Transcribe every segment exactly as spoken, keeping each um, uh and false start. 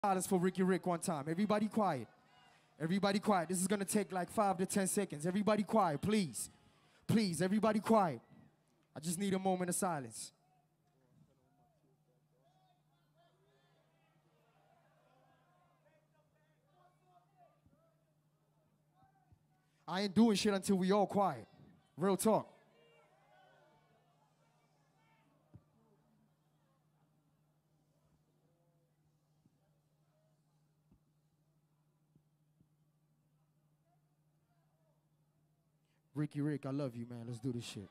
Silence for Ricky Rick one time. Everybody quiet. Everybody quiet. This is gonna take like five to ten seconds. Everybody quiet, please. Please, everybody quiet. I just need a moment of silence. I ain't doing shit until we all quiet. Real talk. Ricky Rick, I love you, man. Let's do this shit.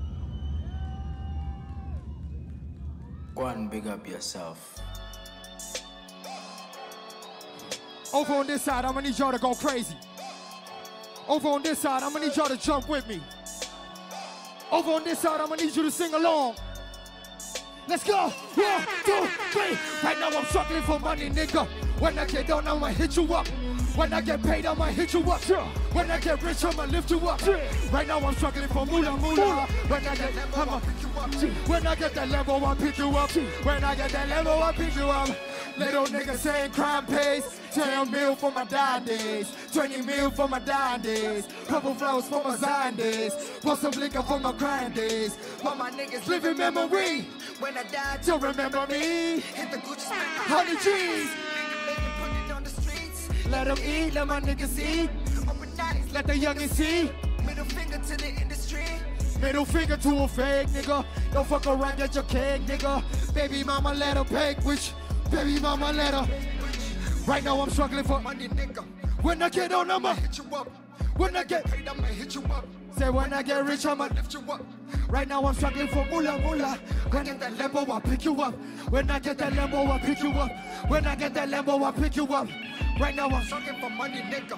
Go and big up yourself. Over on this side, I'm gonna need y'all to go crazy. Over on this side, I'm gonna need y'all to jump with me. Over on this side, I'm gonna need you to sing along. Let's go. One, two, three. Right now I'm struggling for money, nigga. When I get down, I'ma hit you up. When I get paid, I'ma hit you up. When I get rich, I'ma lift you up. Right now I'm struggling for moolah, moolah. When I get, I'ma pick you up. When I get that level, I'll pick you up. When I get that level, I'll pick you up. Little nigga saying crime pays. ten mil for my dying days. twenty mil for my dying days. Couple flowers for my Zion days. Pour some liquor for my crying days. For my niggas living memory. When I die, you'll remember me. Hit the Gucci, hundred G's. Let them eat, let my niggas eat. Let the youngins see. Middle finger to the industry. Middle finger to a fake nigga. Don't fuck around, get your cake, nigga. Baby mama let her bake, which baby mama let her. Right now I'm struggling for money, nigga. When I get on, I'ma hit you up. When I get paid, I'ma hit you up. Say when I get rich, I'ma lift you up. Right now I'm struggling for moolah, moolah. When I get that Lambo, I'll pick you up. When I get that Lambo, I'll pick you up. When I get that Lambo, I'll pick you up. Right now I'm struggling for money, nigga.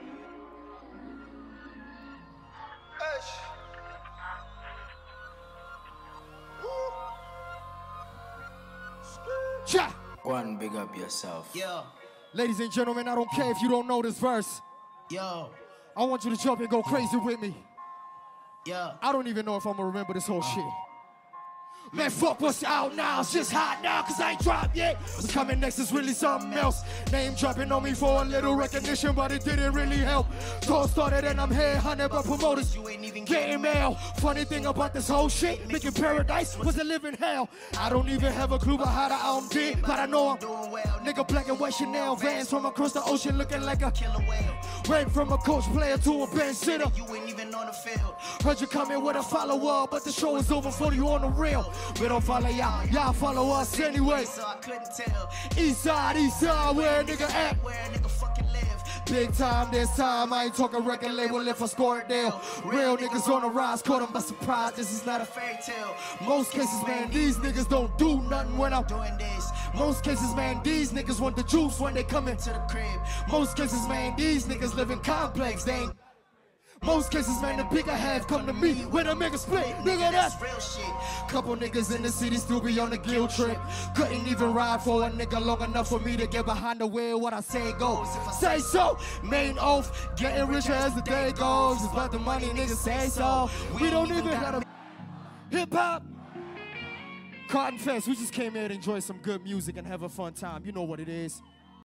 Cha! Go and big up yourself. Yo, Ladies and gentlemen, I don't care if you don't know this verse. yo, I want you to jump and go crazy with me. yo. I don't even know if I'm gonna remember this whole shit. Man, fuck what's out now, it's just hot now, cause I ain't dropped yet. What's coming next is really something else. Name dropping on me for a little recognition, but it didn't really help. Tour started and I'm headhunted by promoters. You ain't even Getting mail. Funny thing about this whole shit, making paradise was a living hell. I don't even have a clue about how the album did, but I know I'm doing well. nigga black and white Chanel vans from across the ocean looking like a Killer whale. went from a coach player to a bench sitter. You ain't even on the field. Heard you coming with a follower, but the show is over for you on the real. We don't follow y'all, y'all follow us anyway. So I couldn't tell. East side, east side, where a nigga at? Where a nigga fucking live. Big time this time, I ain't talking record label if I score it deal. Real niggas on the rise, caught them by surprise, this is not a Fairy tale. most cases, man, these niggas don't do nothing when I'm Doing this. most cases, man, these niggas want the juice when they come in. To the crib. Most cases, man, these niggas live in complex, they ain't. Most cases, man, the bigger half come to me when a nigga split, nigga, that's real shit. couple niggas in the city still be on the guilt trip. Couldn't even ride for a nigga long enough for me to get behind the wheel. What I say goes. Say so. Main oath. Getting richer as the day goes. It's about the money, niggas say so. We don't even have a hip hop. Cotton Fest. We just came here to enjoy some good music and have a fun time. You know what it is.